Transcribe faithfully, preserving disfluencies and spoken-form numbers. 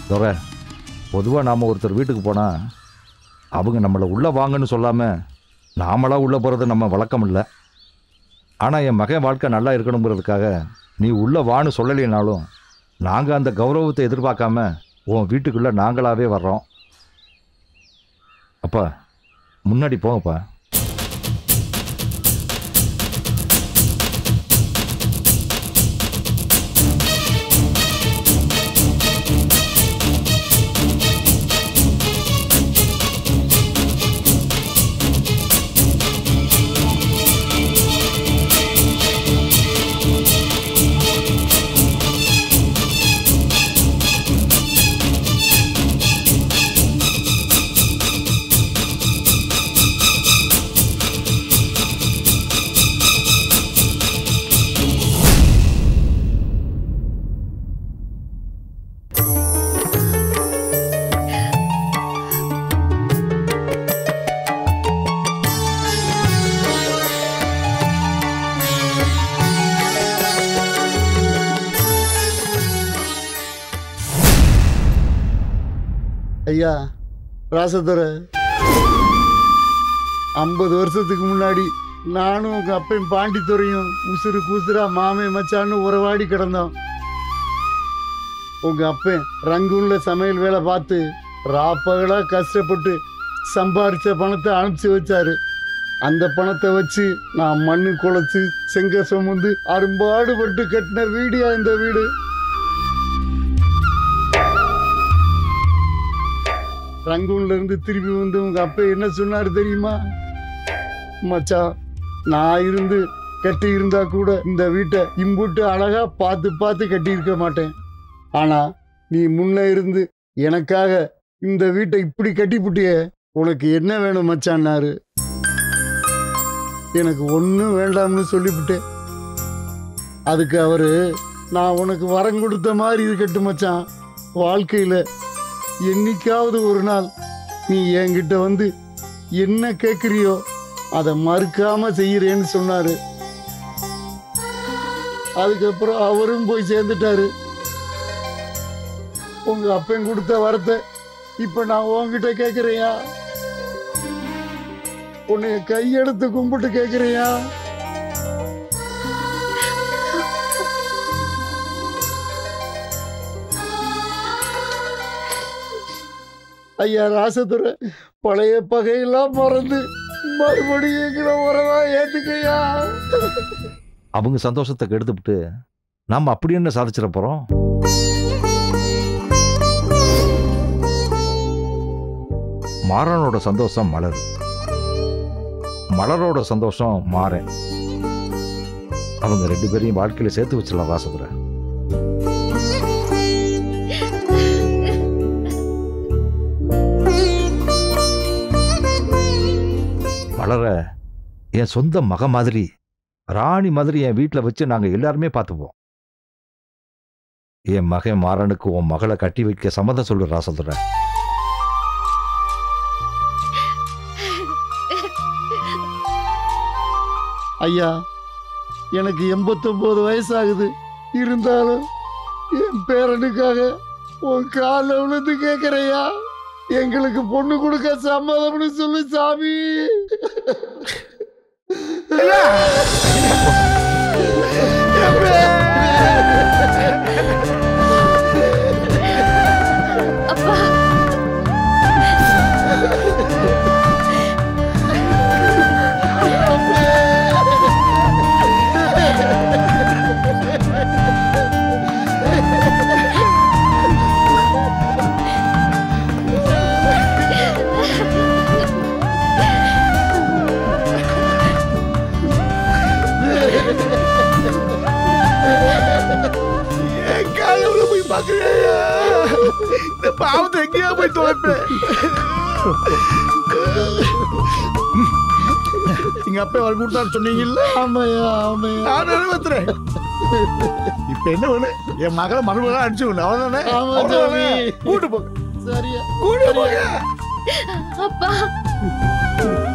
துரை, பொதுவாக நாம் ஒருத்தர் வீட்டுக்கு போனால் அவங்க நம்மளை உள்ளே வாங்கன்னு சொல்லாமல் நாமளாக உள்ளே போகிறது நம்ம வழக்கம் இல்லை. ஆனால் என் மகன் வாழ்க்கை நல்லா இருக்கணுங்கிறதுக்காக நீ உள்ளே வான்னு சொல்லலைனாலும் நாங்கள் அந்த கௌரவத்தை எதிர்பார்க்காம உன் வீட்டுக்குள்ளே நாங்களாகவே வர்றோம். அப்பா முன்னாடி போங்கப்பா. ஐயா ராசதுரை, ஐம்பது வருஷத்துக்கு முன்னாடி நானும் உங்கள் அப்பையும் பாண்டித்துறையும் உசுறு கூசுரா மாமே மச்சான்னு உறவாடி கிடந்தோம். உங்கள் அப்பன் ரங்கூன்ல சமையல் வேலை பார்த்து ராப்பகலாக கஷ்டப்பட்டு சம்பாரித்த பணத்தை அனுப்பிச்சி வச்சாரு. அந்த பணத்தை வச்சு நான் மண்ணு குலைச்சி செங்க சுமந்து அரும்பாடுபட்டு கட்டின வீடியா இந்த வீடு. ரங்கூன்ல இருந்து திரும்பி வந்து உங்க அப்பா என்ன சொன்னாரு தெரியுமா? மச்சான், நான் இருந்து கட்டி இருந்தா கூட இந்த வீட்டை இம்புட்டு அழகா பார்த்து பார்த்து கட்டி இருக்க மாட்டேன். ஆனா நீ முன்ன இருந்து எனக்காக இந்த வீட்டை இப்படி கட்டி புட்டிய, உனக்கு என்ன வேணும் மச்சான்னாரு. எனக்கு ஒன்றும் வேண்டாம்னு சொல்லிவிட்டேன். அதுக்கு அவரு, நான் உனக்கு வரம் கொடுத்த மாதிரி இருக்கட்டும் மச்சான், வாழ்க்கையில என்னைக்காவது ஒரு நாள் நீ என்கிட்ட வந்து என்ன கேட்குறியோ அதை மறுக்காம செய்யறேன்னு சொன்னாரு. அதுக்கப்புறம் அவரும் போய் சேர்ந்துட்டாரு. உங்க அப்பன் கொடுத்த வரத்தை இப்ப நான் உன்கிட்ட கேட்குறேயா? உன்னைய கையெடுத்து கும்பிட்டு கேட்குறேயா? ஐயா ராசதுரை, பழைய பகையெல்லாம் மறந்து மறுபடியும் எங்களை உறவா ஏத்துக்கையா. அவங்க சந்தோஷத்தை கெடுத்துவிட்டு நாம் அப்படி என்ன சாதிச்சிட போறோம்? மாறனோட சந்தோஷம் மலர், மலரோட சந்தோஷம் மாறன். அவங்க ரெண்டு பேரையும் வாழ்க்கையில சேர்த்து வச்சிடலாம் ராசதுரை. மலர என் சொந்த மக மாதிரி, ராணி மாதிரி என் வீட்டில் வச்சு நாங்கள் எல்லாருமே பார்த்துப்போம். என் மகன் மாறனுக்கு உன் மகளை கட்டி வைக்க சம்மதம் சொல்லு ராசதுரை. ஐயா, எனக்கு எண்பத்தொன்பது வயசாகுது. இருந்தாலும் என் பேரனுக்காக உன் காலில் விழுந்து கேட்குறையா, எங்களுக்கு பொண்ணு கொடுக்க சம்மதம்னு சொல்லு சாமி. இந்த பாவத்தை எங்கேயா போய் தொலைப்பேன். எங்க அப்பா வர கொடுத்தாரு சொன்னீங்கல்ல? ஆமையா ஆமையா, நான் நிறைவேற்றுறேன். இப்ப என்ன வேணு? என் மகளை மறுபடியும் அடிச்சு விடணும், அவ்வளவுதானே? கூட்டு போங்க. சரியா கூட்டு போங்க. அப்பா